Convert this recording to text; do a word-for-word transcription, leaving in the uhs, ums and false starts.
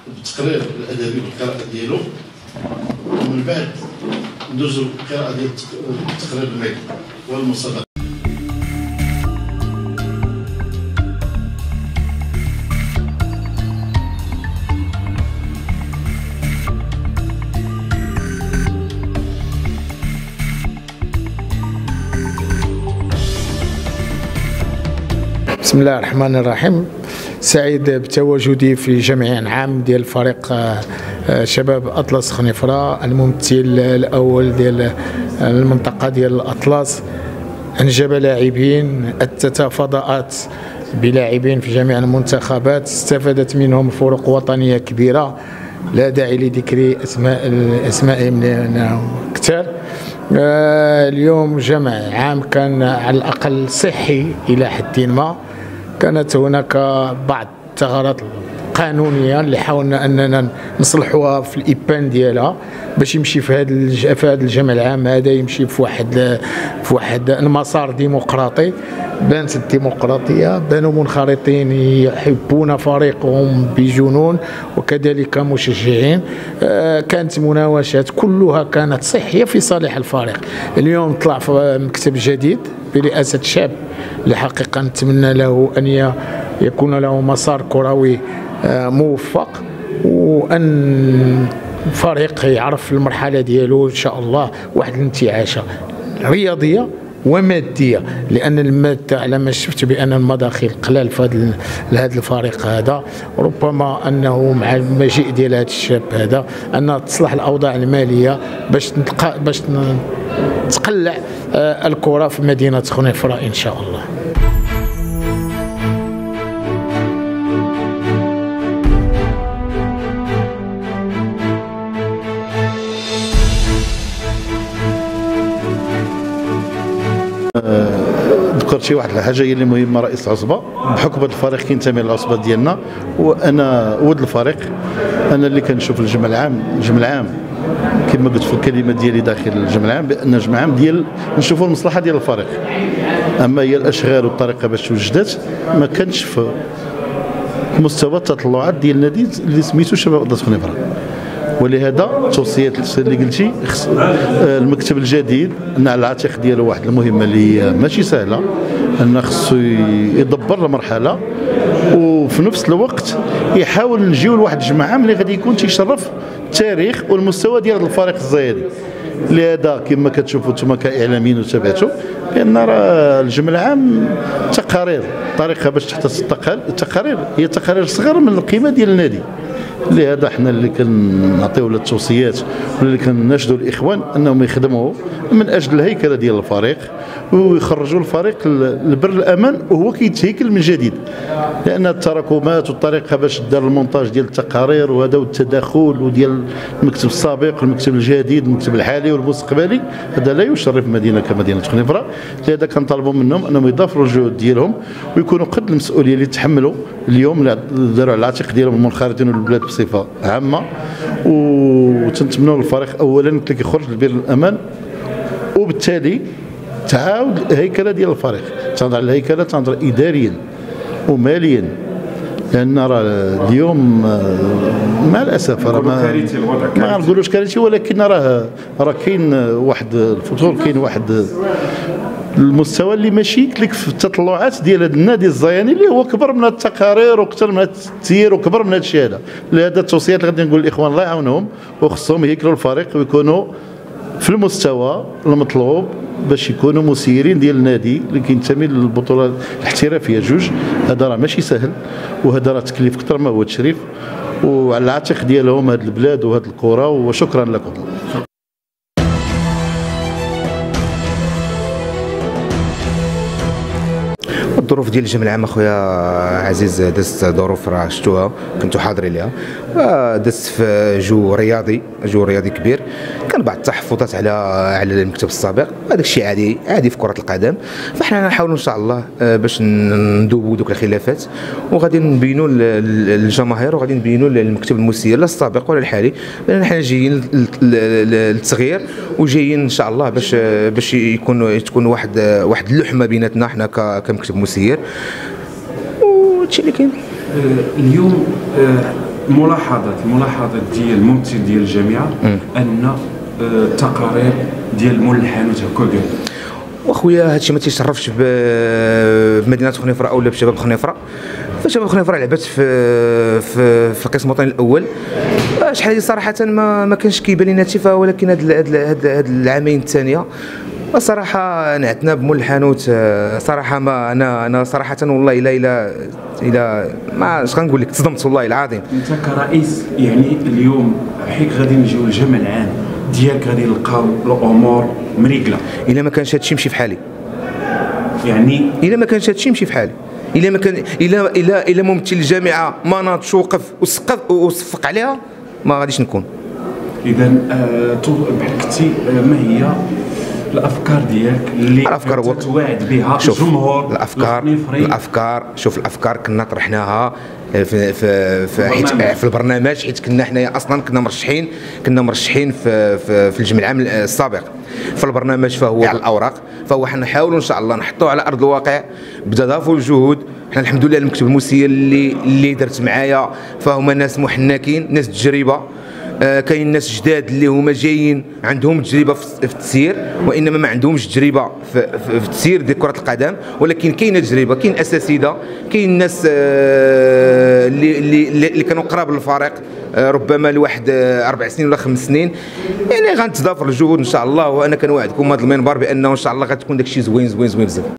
بالتقرير الادبي والقراءه ديالو، ومن بعد ندوزو القراءه ديال التقرير المعرفي والمسابقه. بسم الله الرحمن الرحيم. سعيد بتواجدي في جمع عام ديال فريق شباب أطلس خنيفرة، الممثل الأول ديال المنطقة ديال الأطلس. أنجب لاعبين، أتت فضاءات بلاعبين في جميع المنتخبات، استفادت منهم فرق وطنية كبيرة، لا داعي لذكر أسماء أسمائهم لأنهم كثار. اليوم جمع عام كان على الأقل صحي إلى حد ما. كانت هناك بعض الثغرات القانونيه اللي حاولنا اننا نصلحوها في الابان ديالها باش يمشي في هذا في هذا الجمع العام هذا، يمشي في واحد في واحد المسار ديمقراطي. بانت الديمقراطيه، بانوا منخرطين يحبون فريقهم بجنون وكذلك مشجعين. كانت مناوشات كلها كانت صحيه في صالح الفريق. اليوم طلع في مكتب جديد برئاسه شاب اللي حقيقه نتمنى له ان يكون له مسار كروي موفق، وان الفريق يعرف المرحله ديالو ان شاء الله واحد الانتعاشه رياضيه وماديه، لان الماده على ما شفت بان المداخيل قلال في هذا الفريق هذا. ربما انه مع المجيء ديال هذا الشاب هذا ان تصلح الاوضاع الماليه باش نلقى باش تقلع الكره في مدينه خنيفره ان شاء الله. ذكرتي واحد الحاجه هي اللي مهمه، رئيس العصبه بحكم هذا الفريق كينتمي للعصبه ديالنا، وانا ولد الفريق. انا اللي كنشوف الجمع العام الجمع العام كما قلت في الكلمه ديالي داخل الجمع العام بان الجمع العام ديال نشوفوا المصلحه ديال الفريق. اما هي الاشغال والطريقه باش توجدت ما كانش في مستوى التطلعات ديال النادي اللي سميتو شباب أطلس خنيفرة. ولهذا توصيات اللي قلتي المكتب الجديد ان على العاتق ديالو واحد المهمه اللي ماشي سهله، ان خصو يدبر المرحله وفي نفس الوقت يحاول نجيو لواحد الجمع عام اللي غادي يكون تيشرف التاريخ والمستوى ديال الفريق الزايدي. لهذا كما كتشوفوا انتم كاعلاميين وتابعتوا بان راه الجمع العام تقارير طريقه باش تحت التقارير هي تقارير صغار من القيمه ديال النادي. لهذا حنا اللي كنعطيو التوصيات واللي كنناشدوا الاخوان انهم يخدموا من اجل الهيكله ديال الفريق ويخرجوا الفريق لبر الامان وهو كيتهيكل من جديد، لان التراكمات والطريقه باش دار المونتاج ديال التقارير وهذا والتداخل وديال المكتب السابق والمكتب الجديد المكتب الحالي والمستقبلي هذا لا يشرف مدينه كمدينه خنيفره. لهذا كنطالبوا منهم انهم يضافوا الجهود ديالهم ويكونوا قد المسؤوليه اللي تحملوا اليوم داروا على العاتق ديالهم المنخرطين والبلاد بصفه عامه. وتنتمنوا للفريق اولا اللي كيخرج لبر الامان، وبالتالي تعاود الهيكله ديال الفريق، تنهضر على الهيكله تنهضر اداريا وماليا، لان راه اليوم مع الاسف راه ما ما نقولوش كارثي، ولكن راه راه كاين واحد الفتور، كاين واحد المستوى اللي ماشي قلت لك في التطلعات ديال هذا النادي الزياني اللي هو كبر من التقارير وكثر من التسيير وكبر من هذا الشيء هذا. لهذا التوصيات اللي غادي نقول للاخوان الله يعاونهم وخصهم يهيكلوا الفريق ويكونوا في المستوى المطلوب باش يكونوا مسيرين ديال النادي اللي كينتمي للبطوله الاحترافيه جوج. هذا راه ماشي سهل، وهذا راه تكليف اكثر ما هو تشريف، وعلى العاتق ديالهم هذه البلاد وهذه الكره. وشكرا لكم. الظروف ديال الجمع العام اخويا عزيز دازت ظروف راه شفتوها كنتو حاضرين ليها. دازت في جو رياضي جو رياضي كبير، كان بعض التحفظات على على المكتب السابق، هذاك الشيء عادي عادي في كره القدم. فاحنا نحاولوا ان شاء الله باش ندوبوا دوك الخلافات وغادي نبينوا للجماهير وغادي نبينوا للمكتب المسير لا السابق ولا الحالي بان حنا جايين للتغيير وجايين ان شاء الله باش باش يكون تكون واحد واحد اللحمه بيناتنا حنا كمكتب مسير. وهادشي اللي كاين اليوم الملاحظات الملاحظات ديال الممثل ديال الجامعه ان التقارير ديال مول الحانوت هكا قال واخويا هادشي ما تيشرفش بمدينه خنيفره اولا بشباب خنيفره. فشباب خنيفره لعبت في في في القسم الوطني الاول. شحال هادي صراحه ما ما كانش كيبان لنا شي، ولكن هاد هاد هاد العامين الثانيه الصراحه نعتنا بمول الحانوت. صراحه ما انا انا صراحه والله الا الا الا ما اش غنقول لك، تصدمت والله العظيم. انت كرئيس يعني اليوم حيت غادي نجيو للجمع العام ديالك غادي نلقاو الامور مريقله. الا ما كانش هادشي يمشي في حالي، يعني الا ما كانش هادشي يمشي في حالي، الا ما كان الا الا الا ممثل الجامعه ما ناضش وقف وسقف وصفق عليها ما غاديش نكون. اذا آه بحال قلتي آه ما هي الافكار ديالك اللي الافكار توعد بها الجمهور؟ الافكار الافكار شوف الافكار كنا طرحناها في في في, حيت في البرنامج، حيت كنا حنايا اصلا كنا مرشحين كنا مرشحين في في, في الجمع العام السابق في البرنامج، فهو على الاوراق، فهو حنحاولوا ان شاء الله نحطوه على ارض الواقع بتضافر الجهود. حنا الحمد لله المكتب المسير اللي اللي درت معايا فهما ناس محنكين، ناس تجربه. آه كاين ناس جداد اللي هما جايين عندهم تجربه في التسيير، وانما ما عندهمش تجربه في, في, في التسيير ديال كره القدم، ولكن كاينه تجربه، كاين اساتذه، كاين ناس آه اللي اللي اللي كانوا قراب للفريق آه ربما لواحد آه اربع سنين ولا خمس سنين. يعني غنتضافر الجهود ان شاء الله، وانا كنوعدكم هذا المنبر بانه ان شاء الله غتكون داكشي زوين زوين زوين بزاف.